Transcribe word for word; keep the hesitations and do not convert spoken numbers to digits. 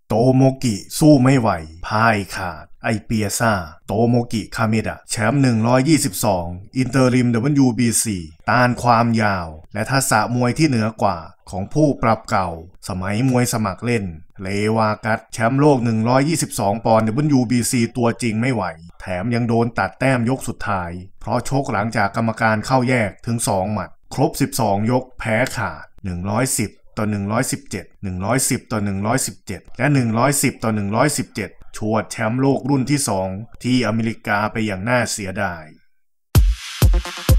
โตโมกิสู้ไม่ไหวพ่ายขาดไอเปียซ่าโตโมกิคาเมดะแชมป์หนึ่งร้อยยี่สิบสองอินเตอร์ริม ดับเบิลยู บี ซี ต้านความยาวและทักษะมวยที่เหนือกว่าของผู้ปรับเก่าสมัยมวยสมัครเล่นเลวากัสแชมป์โลกหนึ่งร้อยยี่สิบสองปอนด์ ดับเบิลยู บี ซี ตัวจริงไม่ไหวแถมยังโดนตัดแต้มยกสุดท้ายเพราะชกหลังจากกรรมการเข้าแยกถึงสองหมัดครบสิบสองยกแพ้ขาดหนึ่งร้อยสิบต่อหนึ่งร้อยสิบเจ็ด หนึ่งร้อยสิบต่อหนึ่งร้อยสิบเจ็ดและหนึ่งร้อยสิบต่อหนึ่งร้อยสิบเจ็ดชวดแชมป์โลกรุ่นที่สองที่อเมริกาไปอย่างน่าเสียดาย